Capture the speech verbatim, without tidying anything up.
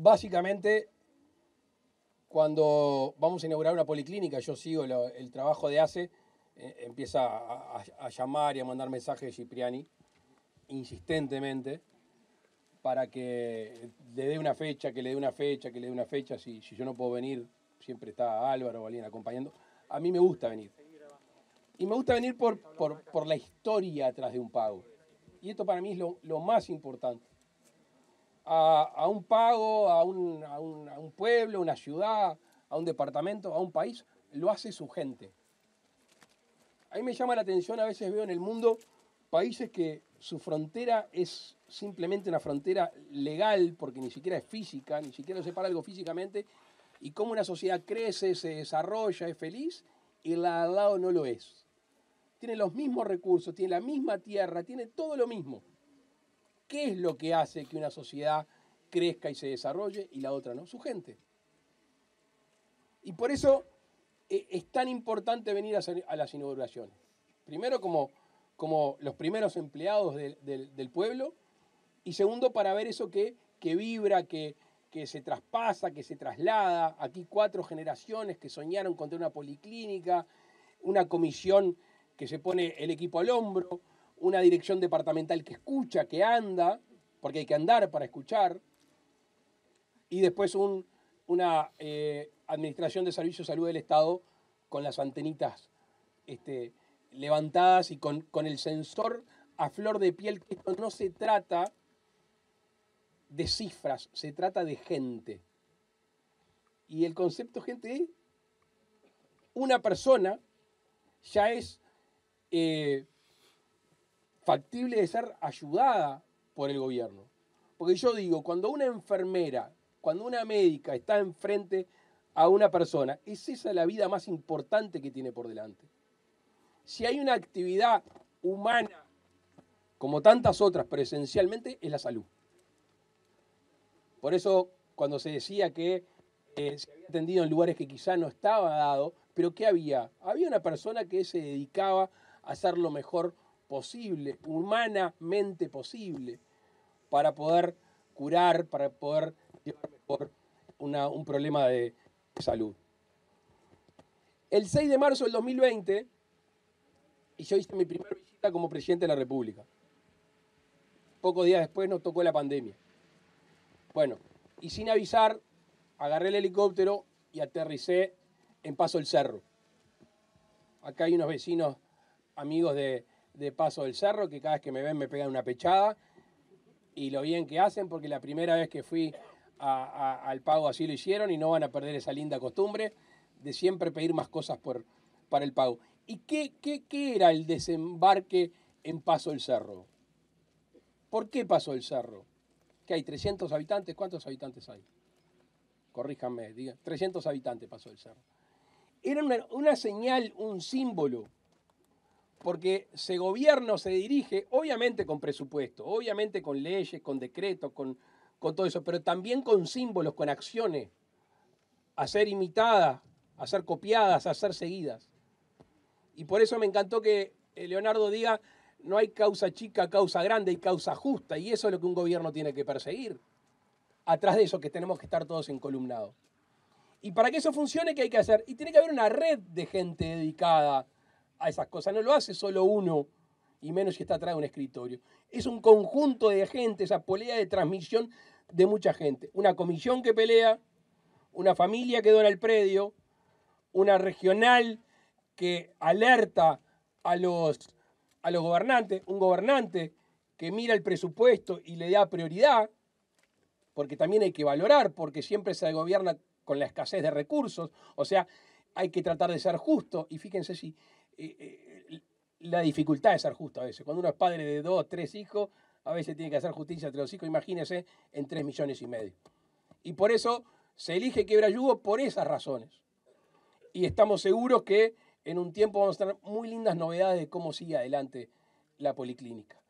básicamente, cuando vamos a inaugurar una policlínica, yo sigo lo, el trabajo de ACE, eh, empieza a, a, a llamar y a mandar mensajes de Cipriani, insistentemente, para que le dé una fecha, que le dé una fecha, que le dé una fecha. Si, si yo no puedo venir, siempre está Álvaro o alguien acompañando. A mí me gusta venir. Y me gusta venir por, por, por la historia atrás de un pago. Y esto para mí es lo, lo más importante. A, a un pago, a un, a, un, a un pueblo, a una ciudad, a un departamento, a un país, lo hace su gente. A mí me llama la atención, a veces veo en el mundo países que su frontera es simplemente una frontera legal, porque ni siquiera es física, ni siquiera lo separa algo físicamente, y cómo una sociedad crece, se desarrolla, es feliz, y la de al lado no lo es. Tiene los mismos recursos, tiene la misma tierra, tiene todo lo mismo. ¿Qué es lo que hace que una sociedad crezca y se desarrolle y la otra no? Su gente. Y por eso eh, es tan importante venir a, a las inauguraciones. Primero como, como los primeros empleados de, de, del pueblo, y segundo para ver eso que, que vibra, que, que se traspasa, que se traslada. Aquí cuatro generaciones que soñaron con tener una policlínica, una comisión que se pone el equipo al hombro, una dirección departamental que escucha, que anda, porque hay que andar para escuchar, y después un, una eh, administración de servicios de salud del Estado con las antenitas este, levantadas y con, con el sensor a flor de piel, que esto no se trata de cifras, se trata de gente. Y el concepto gente es una persona ya es eh, factible de ser ayudada por el gobierno. Porque yo digo, cuando una enfermera, cuando una médica está enfrente a una persona, es esa la vida más importante que tiene por delante. Si hay una actividad humana, como tantas otras, pero esencialmente es la salud. Por eso, cuando se decía que eh, se había atendido en lugares que quizá no estaba dado, pero ¿qué había? Había una persona que se dedicaba a hacer lo mejor posible, humanamente posible, para poder curar, para poder llevar mejor una, un problema de salud. El seis de marzo del dos mil veinte, y yo hice mi primera visita como presidente de la República. Pocos días después nos tocó la pandemia. Bueno, y sin avisar, agarré el helicóptero y aterricé en Paso del Cerro. Acá hay unos vecinos amigos de, de Paso del Cerro que cada vez que me ven me pegan una pechada, y lo bien que hacen, porque la primera vez que fui a, a, al pago así lo hicieron, y no van a perder esa linda costumbre de siempre pedir más cosas por, para el pago. ¿Y qué, qué, qué era el desembarque en Paso del Cerro? ¿Por qué Paso del Cerro? ¿Que hay trescientos habitantes? ¿Cuántos habitantes hay? Corríjanme, digan. trescientos habitantes Paso del Cerro. Era una, una señal, un símbolo, porque se gobierna o se dirige, obviamente con presupuesto, obviamente con leyes, con decretos, con, con todo eso, pero también con símbolos, con acciones, a ser imitadas, a ser copiadas, a ser seguidas. Y por eso me encantó que Leonardo diga, no hay causa chica, causa grande, hay causa justa, y eso es lo que un gobierno tiene que perseguir. Atrás de eso que tenemos que estar todos encolumnados. Y para que eso funcione, ¿qué hay que hacer? Y tiene que haber una red de gente dedicada a esas cosas. No lo hace solo uno, y menos si está atrás de un escritorio. Es un conjunto de gente, esa polea de transmisión de mucha gente. Una comisión que pelea, una familia que dona el predio, una regional que alerta a los, a los gobernantes, un gobernante que mira el presupuesto y le da prioridad, porque también hay que valorar, porque siempre se gobierna con la escasez de recursos, o sea, hay que tratar de ser justo, y fíjense si eh, eh, la dificultad de ser justo a veces, cuando uno es padre de dos, tres hijos, a veces tiene que hacer justicia entre los hijos, imagínense, en tres millones y medio. Y por eso se elige Quebrayugo por esas razones. Y estamos seguros que en un tiempo vamos a tener muy lindas novedades de cómo sigue adelante la policlínica.